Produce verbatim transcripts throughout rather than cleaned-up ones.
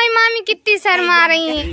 हमारी मामी कितनी शर्मा रही है।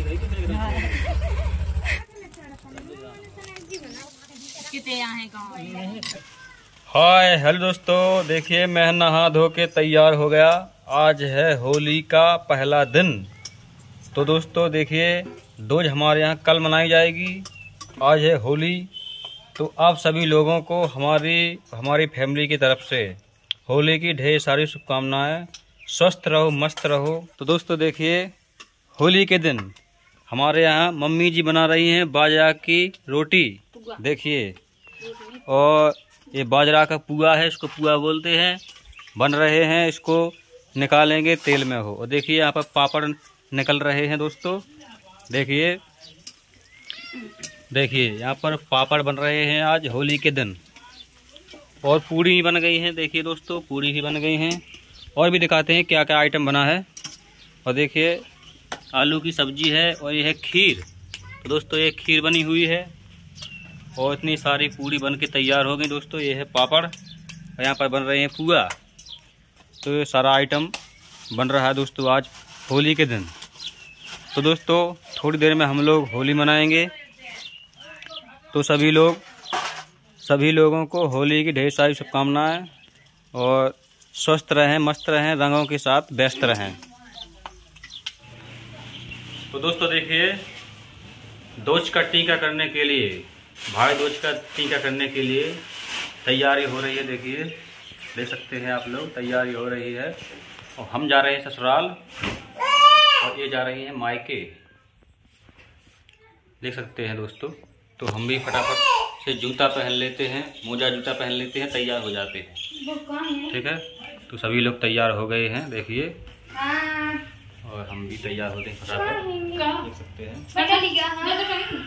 हाय हेलो दोस्तों, देखिए मैं नहा धो के तैयार हो गया। आज है होली का पहला दिन। तो दोस्तों देखिए, डोज हमारे यहाँ कल मनाई जाएगी। आज है होली, तो आप सभी लोगों को हमारी हमारी फैमिली की तरफ से होली की ढेर सारी शुभकामनाएं। स्वस्थ रहो, मस्त रहो। तो दोस्तों देखिए, होली के दिन हमारे यहाँ मम्मी जी बना रही हैं बाजरा की रोटी। देखिए, और ये बाजरा का पुआ है, इसको पुआ बोलते हैं। बन रहे हैं, इसको निकालेंगे तेल में हो। और देखिए यहाँ पर पापड़ निकल रहे हैं दोस्तों। देखिए देखिए यहाँ पर पापड़ बन रहे हैं आज होली के दिन। और पूड़ी भी बन गई हैं। देखिए दोस्तों, पूड़ी भी बन गई हैं। और भी दिखाते हैं क्या क्या आइटम बना है। और देखिए, आलू की सब्जी है और ये है खीर। तो दोस्तों ये खीर बनी हुई है और इतनी सारी पूड़ी बन के तैयार हो गई दोस्तों। ये है पापड़ और यहाँ पर बन रहे हैं पुआ। तो ये सारा आइटम बन रहा है दोस्तों आज होली के दिन। तो दोस्तों थोड़ी देर में हम लोग होली मनाएंगे। तो सभी लोग सभी लोगों को होली की ढेर सारी शुभकामनाएं और स्वस्थ रहें, मस्त रहें, रंगों के साथ व्यस्त रहें। तो दोस्तों देखिए, दोज का टीका करने के लिए, भाई दोज का टीका करने के लिए तैयारी हो रही है। देखिए, देख सकते हैं आप लोग, तैयारी हो रही है। और हम जा रहे हैं ससुराल और ये जा रही हैं मायके। देख सकते हैं दोस्तों। तो हम भी फटाफट से जूता पहन लेते हैं, मोजा जूता पहन लेते हैं, तैयार हो जाते हैं। ठीक है, तो सभी लोग तैयार हो गए हैं। देखिए, और हम भी तैयार होते हैं फटाफट। देख सकते हैं।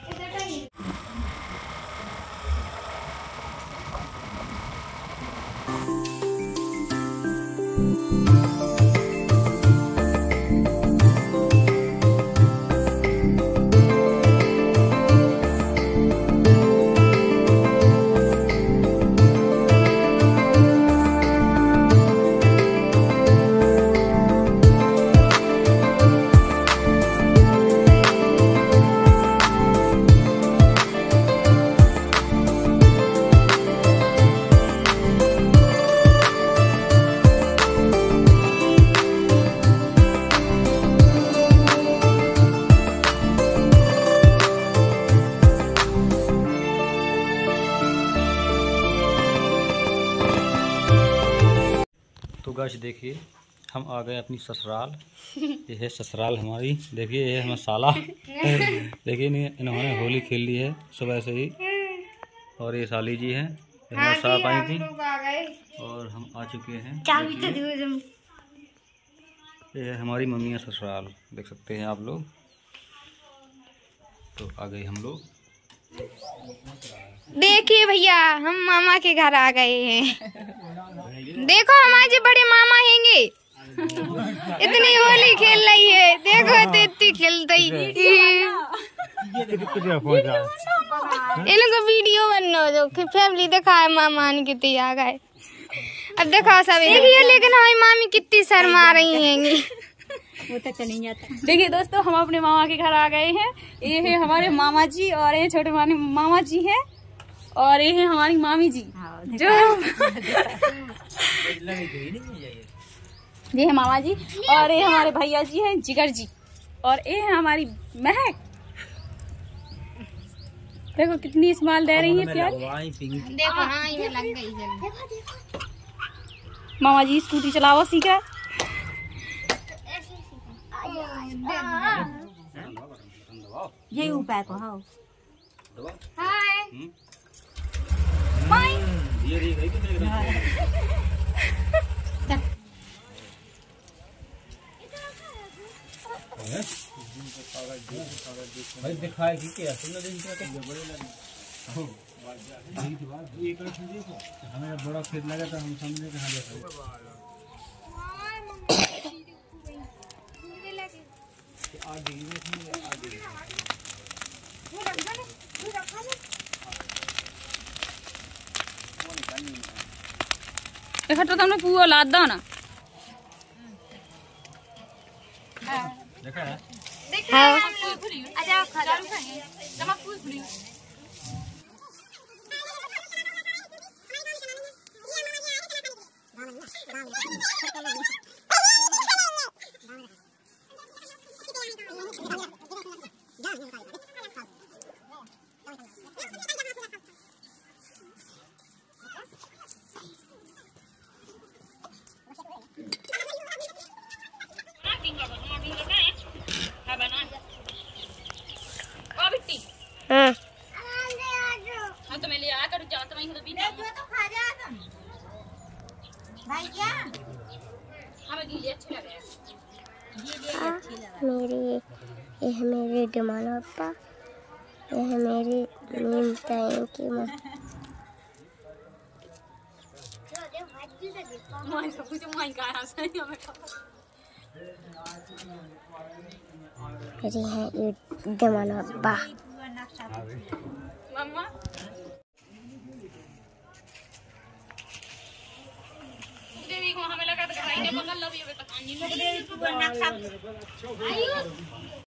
तो गाइस देखिए, हम आ गए अपनी ससुराल। ये है ससुराल हमारी। देखिए, ये है मसाला। देखिए, इन्होंने होली खेल ली है सुबह से ही। और ये साली जी हैं, हमारे साथ आई थी और हम आ चुके हैं। ये है हमारी मम्मी का ससुराल, देख सकते हैं आप लोग। तो आ गए हम लोग। देखिए भैया, हम मामा के घर आ गए हैं। देखो, हमारे बड़े मामा हैंगे, इतनी होली खेल रही है। देखो तो इतनी खेलते ही। इनको वीडियो बनना दो, फैमिली दिखाए मामा कितनी आ गए। अब देखो सब देखिए, लेकिन हमारी मामी कितनी शर्मा रही हैंगी। वो तो चल नहीं जाता। देखिए दोस्तों, हम अपने मामा के घर आ गए हैं। ये है हमारे मामा जी और ये छोटे मामा जी हैं और ये है हमारी मामी जी। जो ये है मामा जी और ये हमारे भैया जी हैं जिगर जी। और ये है हमारी महक। देखो कितनी स्माइल दे रही है प्यार। देखो, हाँ ये लग गई। मामा जी स्कूटी चलाओ सीखा। ये उपाय को हाँ। Hi bye. भाई दिखाए कि क्या सुन दिन का बड़े लगे। हमें बड़ा खेत लगा था, हम समझे कहाँ जाता इकट्ठा तुमने पूरा लाद दो ना। देखा है हाँ। अच्छा खा जा जमा फूल फूली हाँ। हाँ तो मैं ले आया करूँ जाता वहीं तो भी तो खा जा तुम भाई क्या हमें गीले अच्छे लग रहे हैं गीले अच्छे लग रहे मेरी यह मेरे डिमांड पापा यह मेरी नीम टाइम की माँ मां सब कुछ मां का है सही हमें मेरी है ये डिमांड पापा मम्मा देवी को हमें लगा था कि भाई ने बंगल लव ये तक नहीं लगे देवी को नक्शा आयु